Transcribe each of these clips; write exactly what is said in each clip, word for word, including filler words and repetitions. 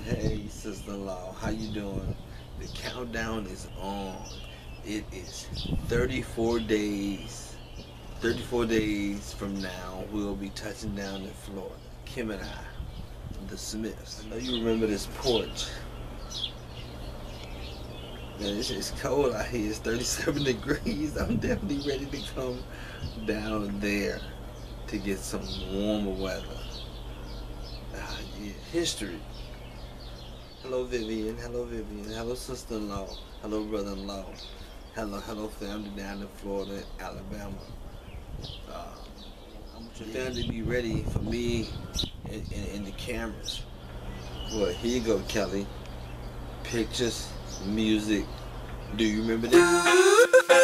Hey, sister-in-law, how you doing? The countdown is on. It is thirty-four days. thirty-four days from now, we'll be touching down in Florida. Kim and I, the Smiths. I know you remember this porch. Man, it's, it's cold out here. It's thirty-seven degrees. I'm definitely ready to come down there to get some warmer weather. Ah, yeah. History. Hello, Vivian. Hello, Vivian. Hello, sister-in-law. Hello, brother-in-law. Hello, hello, family down in Florida, Alabama. Uh, I want your family to be ready for me and, and, and the cameras. Well, here you go, Kelly. Pictures, music. Do you remember this?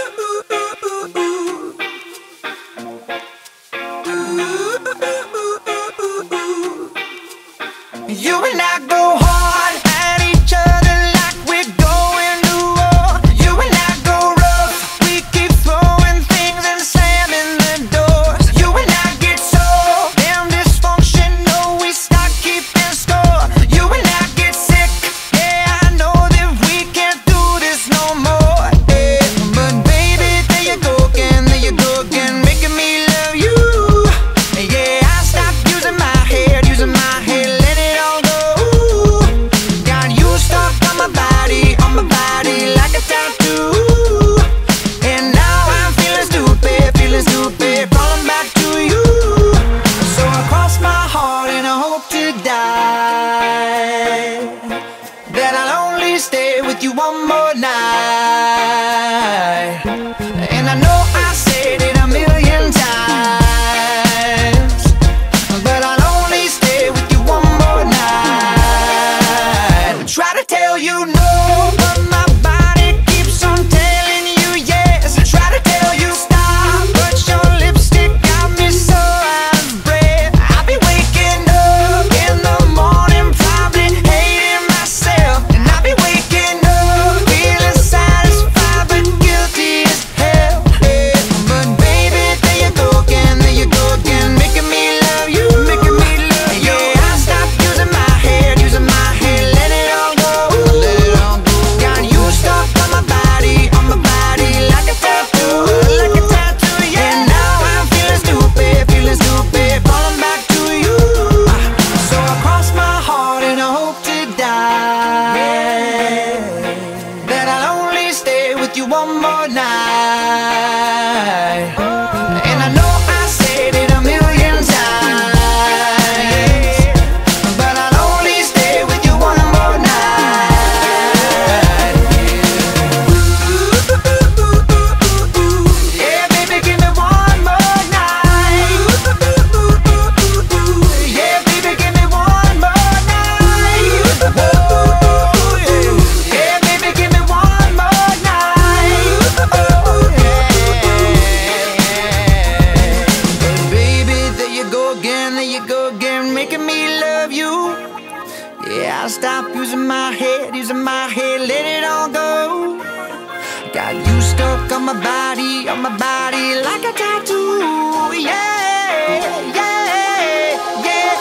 You and I go hard at each other like we're going to war. You and I go rough, we keep throwing things and slamming the doors. You and I get so damn dysfunctional, we start keeping score. You and I get sick, yeah, I know that we can't do this no more, yeah. But baby, there you go again, there you go again, making me love you. Yeah, I stopped using my head, using my head. You one more night, and I know I said it a million times, but I'll only stay with you one more night. Try to tell you no, but my body keeps on telling you yes. Try to tell you stop, but your lipstick got me so out of breath. I'll be waking up in the morning, probably hating myself, and I'll be waking up you one more night. And I know I said it a million times, but I'll only stay with you one more night. Yeah, baby, give me one more night. Yeah, baby, give me one more night. Oh, yeah. Yeah, baby, give me one more night. Making me love you. Yeah, I'll stop using my head, using my head, let it all go. Got you stuck on my body, on my body like a tattoo. Yeah, yeah, yeah,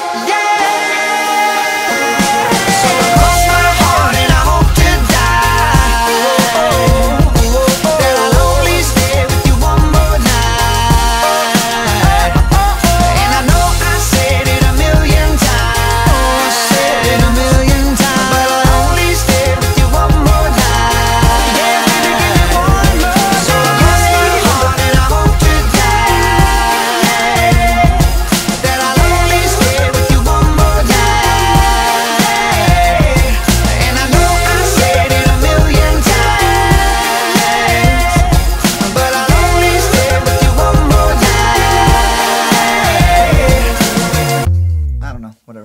yeah. So cross my heart and I hope to die that I'll only stay with you one more night. And I know I said it a million times, said it a million times, but I'll only stay with you one more night. Yeah, baby, give me one more. So cross my heart and I hope to die that I'll only stay with you one more night. And I know I said it a million times, but I'll only stay with you one more night. I don't know, whatever.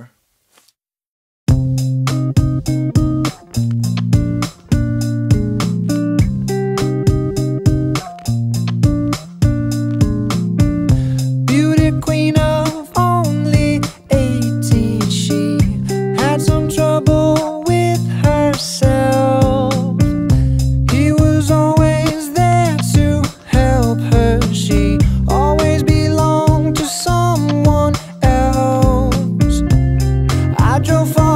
Beauty queen of only eighteen, she had some trouble with herself. He was always there to help her. She always belonged to someone else. I drove far